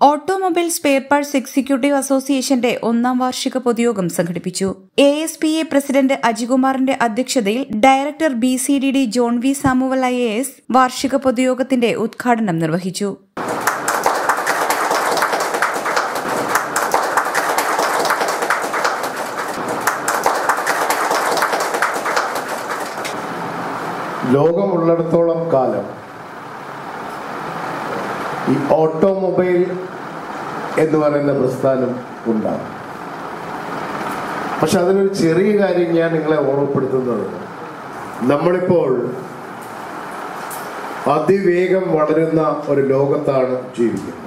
Automobile spare parts executive അസോസിയേഷന്റെ 1ാം വാർഷിക പൊതുയോഗം സംഘടിപ്പിച്ചു. ASPA പ്രസിഡന്റ് അജികുമാറിന്റെ അധ്യക്ഷതയിൽ director BCDD John V Samuel IAS വാർഷിക പൊതുയോഗത്തിന്റെ ഉദ്ഘാടനം നിർവഹിച്ചു. ലോകമുള്ളിടത്തോളം കാലം ഈ ഓട്ടോമൊബൈൽ എന്ന് പറയുന്ന പ്രസ്ഥാനം ഉണ്ടാകും. പക്ഷെ അതിനൊരു ചെറിയ കാര്യം ഞാൻ നിങ്ങളെ ഓർമ്മപ്പെടുത്തുന്നത്, നമ്മളിപ്പോൾ അതിവേഗം വളരുന്ന ഒരു ലോകത്താണ് ജീവിക്കുന്നത്.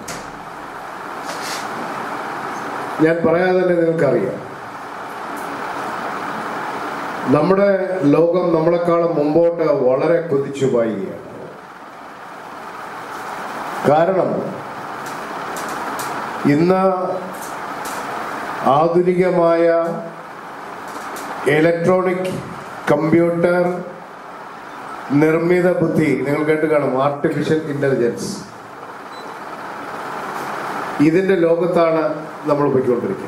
ഞാൻ പറയാതെ തന്നെ നിങ്ങൾക്കറിയാം, നമ്മുടെ ലോകം നമ്മളെക്കാളും മുമ്പോട്ട് വളരെ കുതിച്ചു പായുകയാണ്. കാരണം ഇന്ന് ആധുനികമായ ഇലക്ട്രോണിക് കമ്പ്യൂട്ടർ നിർമ്മിത ബുദ്ധി, നിങ്ങൾ കേട്ട് കാണും, ആർട്ടിഫിഷ്യൽ ഇന്റലിജൻസ്, ഇതിന്റെ ലോകത്താണ് നമ്മൾ പോയിക്കൊണ്ടിരിക്കുന്നത്.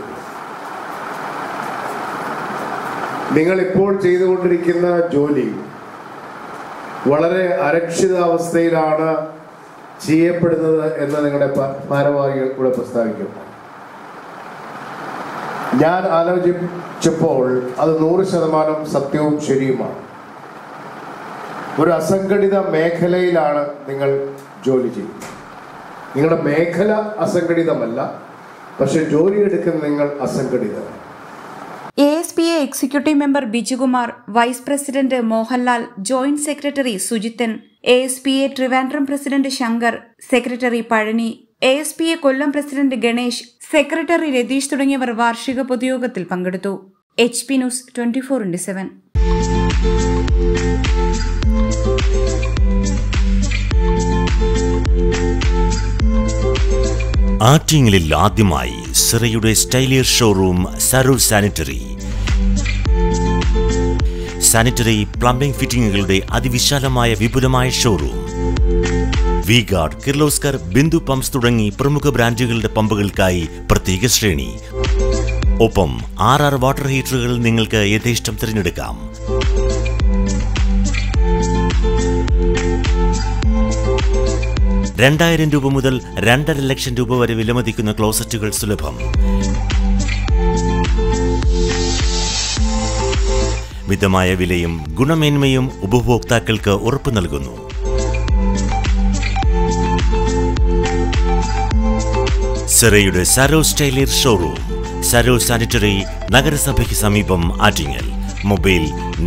നിങ്ങൾ ഇപ്പോൾ ചെയ്തുകൊണ്ടിരിക്കുന്ന ജോലി വളരെ അരക്ഷിതാവസ്ഥയിലാണ് ചെയ്യപ്പെടുന്നത് എന്ന് നിങ്ങളുടെ ഭാരവാഹികൾ ഇവിടെ പ്രസ്താവിക്കുന്നു. ഞാൻ ആലോചിച്ചപ്പോൾ അത് 100% സത്യവും ശരിയുമാണ്. ഒരു അസംഘടിത മേഖലയിലാണ് നിങ്ങൾ ജോലി ചെയ്യുന്നത്. നിങ്ങളുടെ മേഖല അസംഘടിതമല്ല, പക്ഷെ ജോലി എടുക്കുന്ന നിങ്ങൾ അസംഘടിതമാണ്. ASPA executive member Bijukumar, vice president Mohanlal, joint secretary Sujithan, ASPA Trivandrum president Shankar, secretary Palani, ASPA Kollam president Ganesh, secretary Ratheesh തുടങ്ങിയവർ വാർഷിക പൊതുയോഗത്തിൽ പങ്കെടുത്തു. HP news 24/7. ആറ്റിങ്ങലിൽ ആദ്യമായി സിറയുടെ സ്റ്റൈലിയർ showroom Sarur sanitary. Sanitary plumbing ഫിറ്റിംഗുകളുടെ അതിവിശാലമായ വിപുലമായ ഷോറൂം. വി-ഗാർഡ്, കിർലോസ്കർ, ബിന്ദു പമ്പ്സ് തുടങ്ങി പ്രമുഖ ബ്രാൻഡുകളുടെ പമ്പുകൾക്കായി പ്രത്യേക ശ്രേണി. ഒപ്പം 6 വാട്ടർ ഹീറ്ററുകൾ നിങ്ങൾക്ക് യഥേഷ്ടം തിരഞ്ഞെടുക്കാം. ₹2000 മുതൽ ₹2.5 വരെ വിലമതിക്കുന്ന ക്ലോസറ്റുകൾ സുലഭം. മിതമായ വിലയും ഗുണമേന്മയും ഉപഭോക്താക്കൾക്ക് ഉറപ്പു നൽകുന്നു. സിറയുടെ സരോ സ്റ്റൈലിയർ ഷോറൂം, സരോ സാനിറ്ററി, നഗരസഭയ്ക്ക് സമീപം, Attingal. Mobile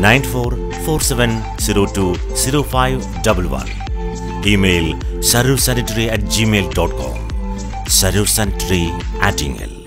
9447020511. Email sarursanitary@gmail.com. Sarur Sanitary, Attingel.